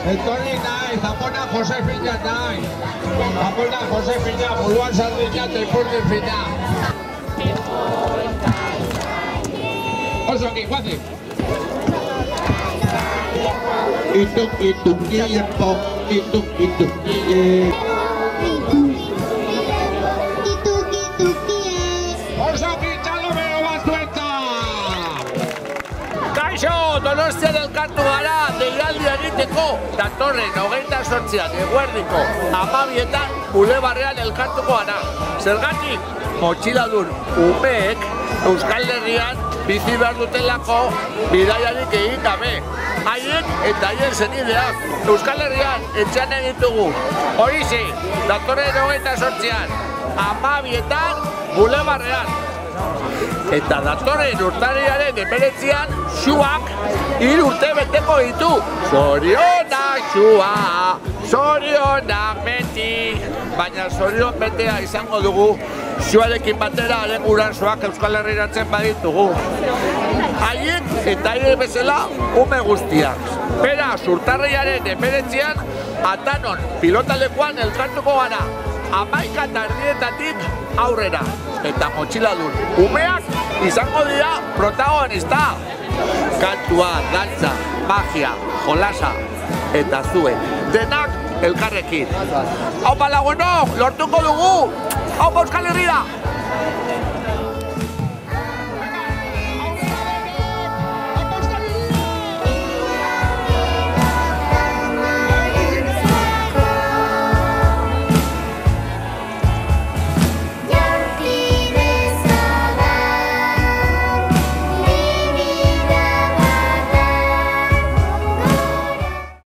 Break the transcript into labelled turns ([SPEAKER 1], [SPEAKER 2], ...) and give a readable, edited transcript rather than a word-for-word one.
[SPEAKER 1] Etorri nahi, Zamora Josefina nahi. Zamora Josefina, buruan sardina eta ipurdin Oso aquí, guazi. Ituk,
[SPEAKER 2] Kaixo, Donostian elkartu gara deialdi egiteko datorren 28an eguerdiko 12etan Bulebarrean elkartuko gara. Zergatik, motxiladun umeek Euskal Herrian bizi behar dutelako bidaiarik egin gabe. Haiek eta haien zenideak Euskal Herrian etxean egitugu. Horixe, datorren 28an 12etan Bulebarrean. Eta datorren urtarriaren 19an Xuak 3 urte beteko ditu. Zorionak Xua, zorionak beti. Baina zorion betea izango dugu Xuarekin batera haren gurasoak Euskal Herriratzen baditugu. Haiek eta haiek bezala ume guztiak. Beraz, urtarriaren 19an Atanon pilotalekuan elkartuko gara. 11:30 aurrera. Eta motxiladun umeak izango dira protagonista. Kantua, dantza, magia, jolasa eta zuen. Denak elkarrekin. Haupa lagunok, lortuko dugu! Haupa Euskal Herria!